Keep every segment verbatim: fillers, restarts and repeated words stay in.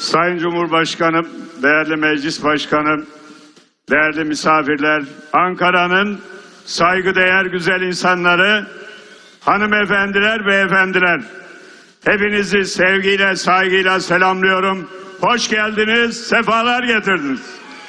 Sayın Cumhurbaşkanım, değerli Meclis Başkanım, değerli misafirler, Ankara'nın saygıdeğer güzel insanları, hanımefendiler, beyefendiler, hepinizi sevgiyle, saygıyla selamlıyorum. Hoş geldiniz, sefalar getirdiniz.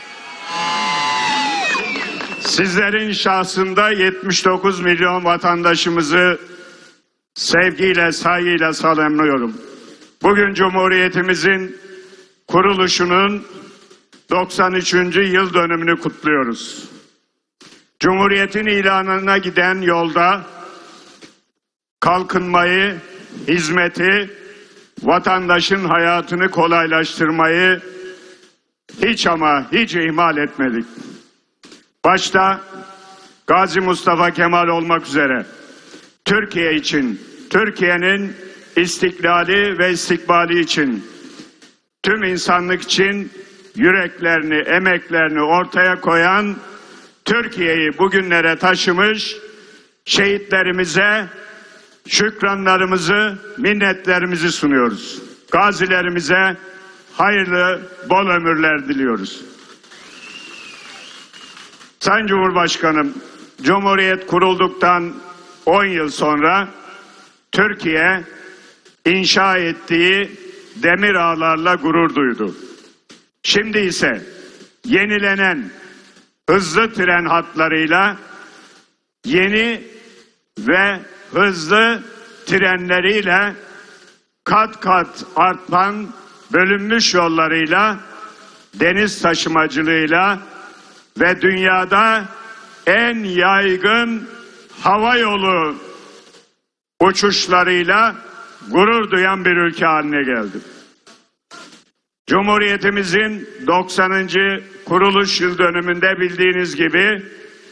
Sizlerin şahsında yetmiş dokuz milyon vatandaşımızı sevgiyle, saygıyla selamlıyorum. Bugün Cumhuriyetimizin kuruluşunun doksan üçüncü yıl dönümünü kutluyoruz. Cumhuriyetin ilanına giden yolda kalkınmayı, hizmeti, vatandaşın hayatını kolaylaştırmayı hiç ama hiç ihmal etmedik. Başta Gazi Mustafa Kemal olmak üzere Türkiye için, Türkiye'nin istiklali ve istikbali için, tüm insanlık için yüreklerini, emeklerini ortaya koyan, Türkiye'yi bugünlere taşımış şehitlerimize şükranlarımızı, minnetlerimizi sunuyoruz. Gazilerimize hayırlı, bol ömürler diliyoruz. Sayın Cumhurbaşkanım, Cumhuriyet kurulduktan on yıl sonra Türkiye inşa ettiği demir ağlarla gurur duydu. Şimdi ise yenilenen hızlı tren hatlarıyla, yeni ve hızlı trenleriyle, kat kat artan bölünmüş yollarıyla, deniz taşımacılığıyla ve dünyada en yaygın hava yolu uçuşlarıyla gurur duyan bir ülke haline geldi. Cumhuriyetimizin doksanıncı kuruluş yıl dönümünde bildiğiniz gibi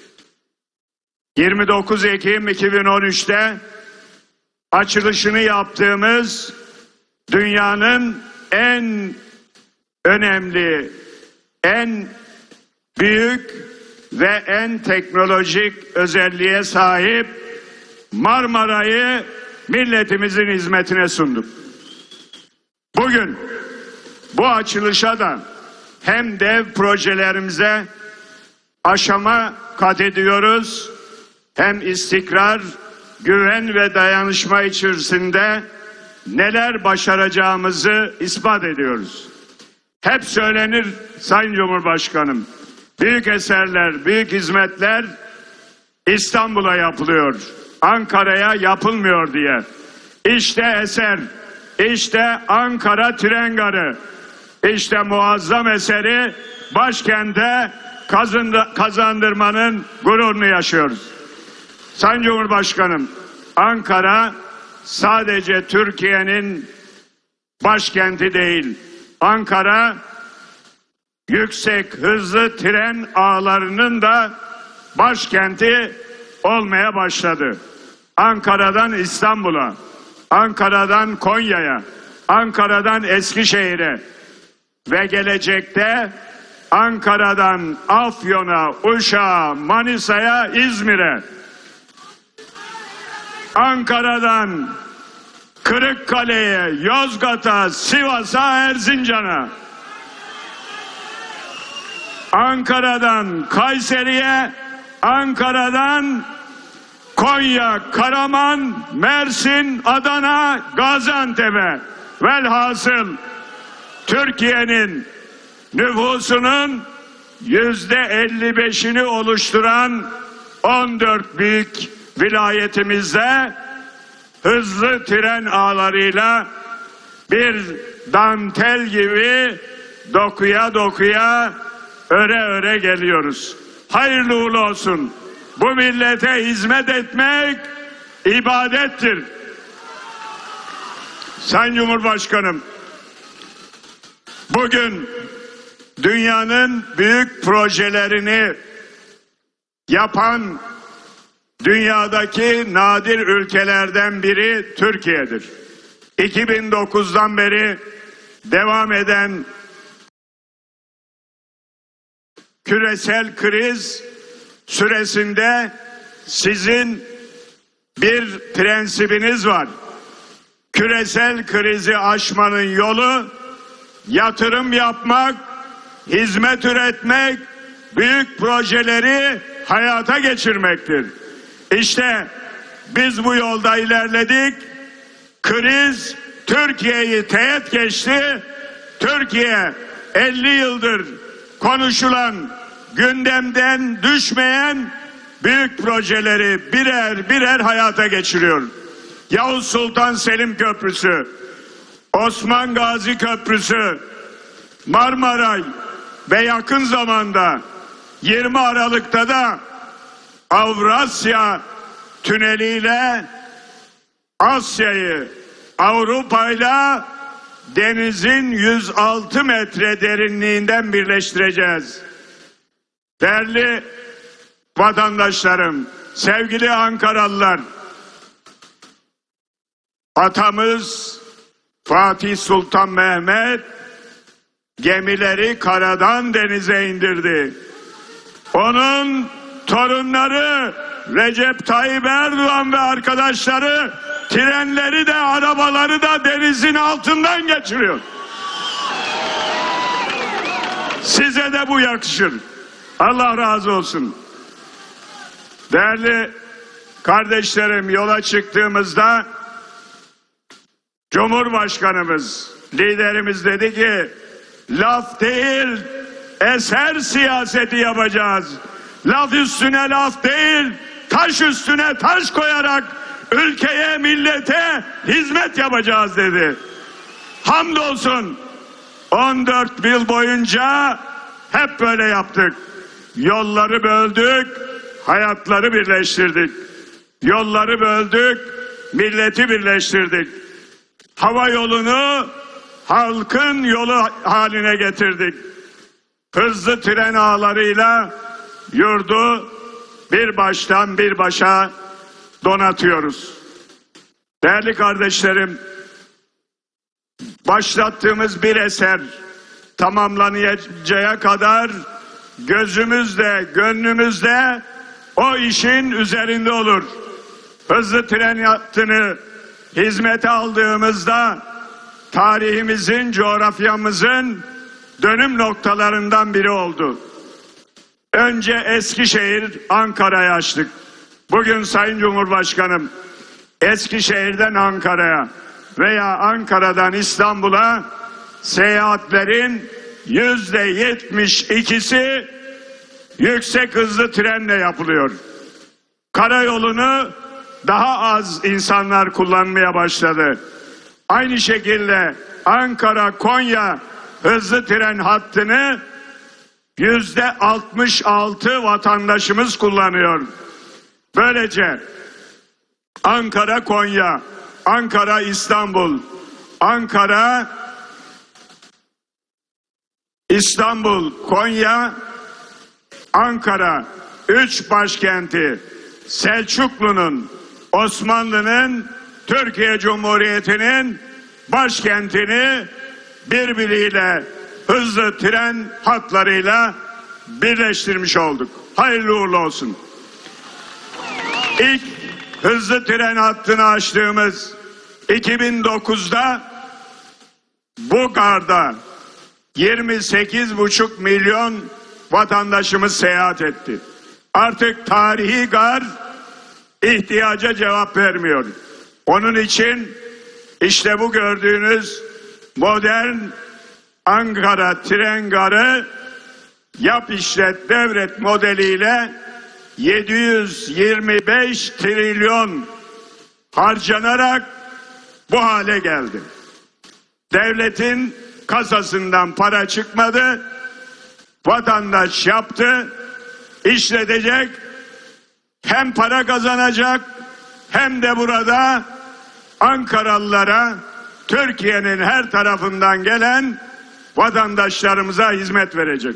yirmi dokuz Ekim iki bin on üç'te açılışını yaptığımız dünyanın en önemli, en büyük ve en teknolojik özelliğe sahip Marmara'yı milletimizin hizmetine sunduk. Bugün bu açılışa da hem dev projelerimize aşama kat ediyoruz, hem istikrar, güven ve dayanışma içerisinde neler başaracağımızı ispat ediyoruz. Hep söylenir Sayın Cumhurbaşkanım, büyük eserler, büyük hizmetler İstanbul'a yapılıyor, Ankara'ya yapılmıyor diye. İşte eser, işte Ankara Tren Garı, işte muazzam eseri başkente kazandırmanın gururunu yaşıyoruz. Sayın Cumhurbaşkanım, Ankara sadece Türkiye'nin başkenti değil, Ankara yüksek hızlı tren ağlarının da başkenti olmaya başladı. Ankara'dan İstanbul'a, Ankara'dan Konya'ya, Ankara'dan Eskişehir'e ve gelecekte Ankara'dan Afyon'a, Uşak'a, Manisa'ya, İzmir'e, Ankara'dan Kırıkkale'ye, Yozgat'a, Sivas'a, Erzincan'a, Ankara'dan Kayseri'ye, Ankara'dan Konya, Karaman, Mersin, Adana, Gaziantep'e, velhasıl Türkiye'nin nüfusunun yüzde elli beş'ini oluşturan on dört büyük vilayetimizde hızlı tren ağlarıyla bir dantel gibi dokuya dokuya, öre öre geliyoruz. Hayırlı uğurlu olsun. Bu millete hizmet etmek ibadettir. Sayın Cumhurbaşkanım, bugün dünyanın büyük projelerini yapan dünyadaki nadir ülkelerden biri Türkiye'dir. iki bin dokuz'dan beri devam eden küresel kriz süresinde sizin bir prensibiniz var. Küresel krizi aşmanın yolu yatırım yapmak, hizmet üretmek, büyük projeleri hayata geçirmektir. İşte biz bu yolda ilerledik. Kriz Türkiye'yi teğet geçti. Türkiye elli yıldır konuşulan, gündemden düşmeyen büyük projeleri birer birer hayata geçiriyor. Yavuz Sultan Selim Köprüsü, Osman Gazi Köprüsü, Marmaray ve yakın zamanda yirmi Aralık'ta da Avrasya Tüneliyle Asya'yı Avrupa'yla denizin yüz altı metre derinliğinden birleştireceğiz. Değerli vatandaşlarım, sevgili Ankaralılar, atamız Fatih Sultan Mehmet gemileri karadan denize indirdi. Onun torunları Recep Tayyip Erdoğan ve arkadaşları trenleri de arabaları da denizin altından geçiriyor. Size de bu yakışır. Allah razı olsun. Değerli kardeşlerim, yola çıktığımızda Cumhurbaşkanımız, liderimiz dedi ki laf değil eser siyaseti yapacağız. Laf üstüne laf değil, taş üstüne taş koyarak ülkeye, millete hizmet yapacağız dedi. Hamdolsun on dört yıl boyunca hep böyle yaptık. Yolları böldük, hayatları birleştirdik. Yolları böldük, milleti birleştirdik. Hava yolunu halkın yolu haline getirdik. Hızlı tren ağlarıyla yurdu bir baştan bir başa donatıyoruz. Değerli kardeşlerim, başlattığımız bir eser tamamlanacağı kadar gözümüzde, gönlümüzde o işin üzerinde olur. Hızlı tren hattını hizmete aldığımızda tarihimizin, coğrafyamızın dönüm noktalarından biri oldu. Önce Eskişehir, Ankara'yı açtık. Bugün Sayın Cumhurbaşkanım, Eskişehir'den Ankara'ya veya Ankara'dan İstanbul'a seyahatlerin yüzde yetmiş ikisi yüksek hızlı trenle yapılıyor. Karayolunu daha az insanlar kullanmaya başladı. Aynı şekilde Ankara-Konya hızlı tren hattını yüzde altmış altı vatandaşımız kullanıyor. Böylece Ankara-Konya, Ankara-İstanbul, Ankara, İstanbul, Konya, Ankara, üç başkenti Selçuklu'nun, Osmanlı'nın, Türkiye Cumhuriyeti'nin başkentini birbiriyle hızlı tren hatlarıyla birleştirmiş olduk. Hayırlı uğurlu olsun. İlk hızlı tren hattını açtığımız iki bin dokuzda bu garda yirmi sekiz buçuk milyon vatandaşımız seyahat etti. Artık tarihi gar ihtiyaca cevap vermiyor. Onun için işte bu gördüğünüz modern Ankara tren garı yap işlet devret modeliyle yedi yüz yirmi beş trilyon harcanarak bu hale geldi. Devletin kasasından para çıkmadı, vatandaş yaptı, işletecek, hem para kazanacak hem de burada Ankaralılara, Türkiye'nin her tarafından gelen vatandaşlarımıza hizmet verecek.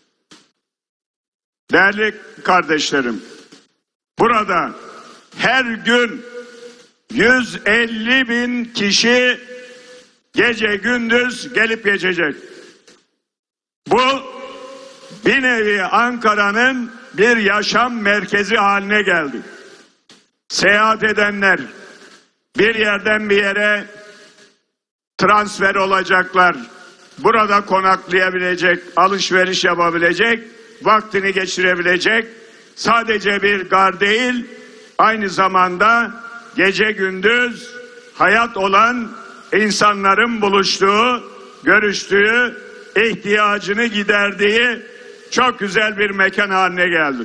Değerli kardeşlerim, burada her gün yüz elli bin kişi gece gündüz gelip geçecek. Bu bir nevi Ankara'nın bir yaşam merkezi haline geldi. Seyahat edenler bir yerden bir yere transfer olacaklar. burada konaklayabilecek, alışveriş yapabilecek, vaktini geçirebilecek sadece bir gar değil, aynı zamanda gece gündüz hayat olan insanların buluştuğu, görüştüğü, ihtiyacını giderdiği çok güzel bir mekan haline geldi.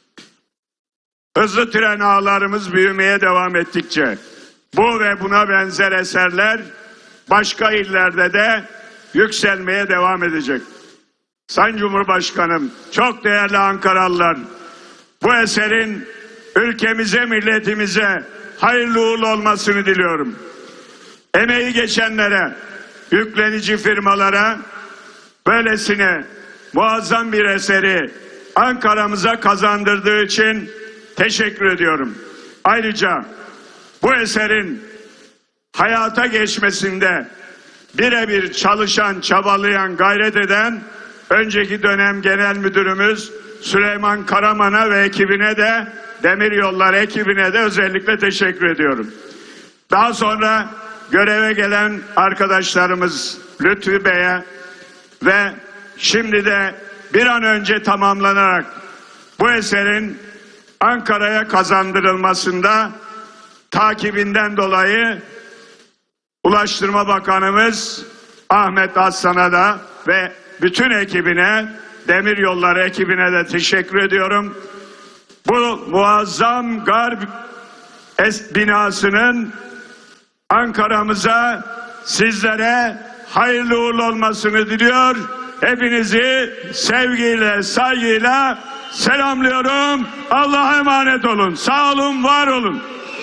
Hızlı tren ağlarımız büyümeye devam ettikçe bu ve buna benzer eserler başka illerde de yükselmeye devam edecek. Sayın Cumhurbaşkanım, çok değerli Ankaralılar, bu eserin ülkemize, milletimize hayırlı uğurlu olmasını diliyorum. Emeği geçenlere, yüklenici firmalara böylesine muazzam bir eseri Ankara'mıza kazandırdığı için teşekkür ediyorum. Ayrıca bu eserin hayata geçmesinde birebir çalışan, çabalayan, gayret eden önceki dönem genel müdürümüz Süleyman Karaman'a ve ekibine de, Demiryollar ekibine de özellikle teşekkür ediyorum. Daha sonra göreve gelen arkadaşlarımız Lütfü Bey'e ve şimdi de bir an önce tamamlanarak bu eserin Ankara'ya kazandırılmasında takibinden dolayı Ulaştırma Bakanımız Ahmet Aslan'a da ve bütün ekibine, Demiryolları ekibine de teşekkür ediyorum. Bu muazzam gar binasının Ankara'mıza, sizlere hayırlı uğurlu olmasını diliyor. Hepinizi sevgiyle, saygıyla selamlıyorum. Allah'a emanet olun. Sağ olun, var olun.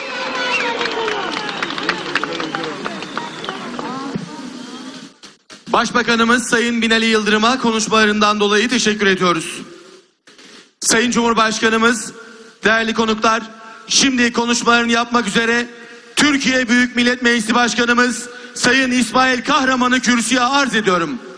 Başbakanımız Sayın Binali Yıldırım'a konuşmalarından dolayı teşekkür ediyoruz. Sayın Cumhurbaşkanımız, değerli konuklar, şimdi konuşmalarını yapmak üzere Türkiye Büyük Millet Meclisi Başkanımız Sayın İsmail Kahraman'ı kürsüye arz ediyorum.